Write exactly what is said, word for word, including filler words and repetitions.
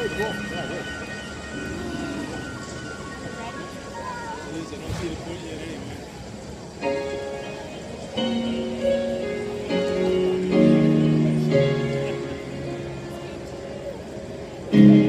really cool. Yeah, it is. It is. I don't see the point yet anyway.